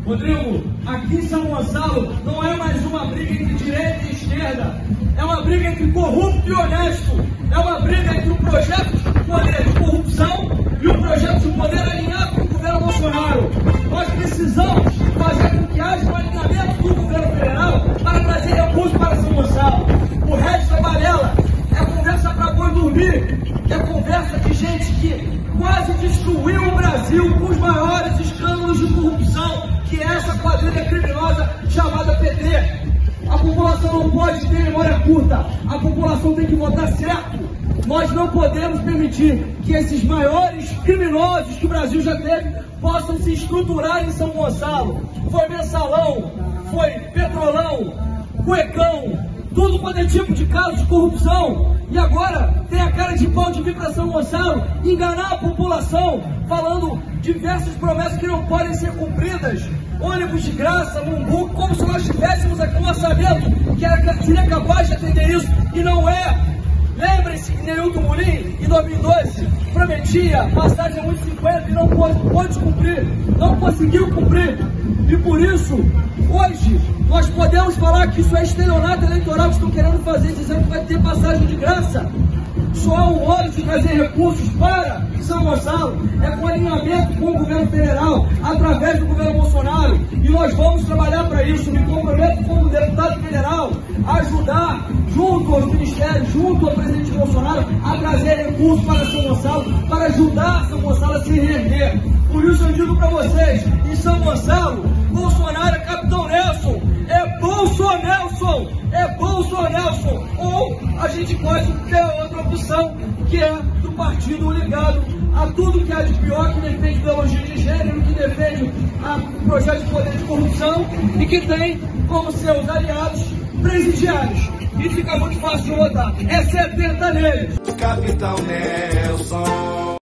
Rodrigo, aqui em São Gonçalo não é mais uma briga entre direita e esquerda, é uma briga entre corrupto e honesto, é uma briga entre o projeto de poder de corrupção e o projeto de poder alinhado com o governo Bolsonaro. Nós precisamos fazer com que haja um alinhamento do governo federal para trazer recursos para São Gonçalo. O resto é balela, é conversa para boi dormir, é conversa de gente que quase destruiu o Brasil com os maiores escândalos de corrupção, que é essa quadrilha criminosa chamada PT. A população não pode ter memória curta, a população tem que votar certo. Nós não podemos permitir que esses maiores criminosos que o Brasil já teve possam se estruturar em São Gonçalo. Foi Mensalão, foi Petrolão, Cuecão, tudo quanto é tipo de caso de corrupção. E agora tem a cara de pau de vir para São Gonçalo, enganar a população, falando diversas promessas que não podem ser cumpridas. Ônibus de graça, Mumbu, como se nós tivéssemos aqui um orçamento que seria capaz de atender isso, e não é. Lembre-se que Neilton Mulim, em 2012, prometia passagem a 1,50 e não pôde cumprir, não conseguiu cumprir. E por isso, hoje, nós podemos falar que isso é estelionato eleitoral que estão querendo fazer, dizendo que vai ter passagem de graça. Só há um modo de trazer recursos para São Gonçalo, é com alinhamento com o governo federal, através do governo Bolsonaro. E nós vamos trabalhar para isso. Me comprometo como deputado federal a ajudar, junto aos ministérios, junto ao presidente Bolsonaro, a trazer recursos para São Gonçalo, para ajudar São Gonçalo a se reerguer. Por isso eu digo para vocês, em São Gonçalo, Bolsonaro é Capitão Nelson, é Bolsonelson, é Bolsonelson. Ou a gente pode ter outra opção, que é do partido ligado a tudo que há de pior, que defende ideologia de gênero, que defende o projeto de poder de corrupção e que tem como seus aliados presidiários. E fica muito fácil de votar. É 70 neles. Capitão Nelson.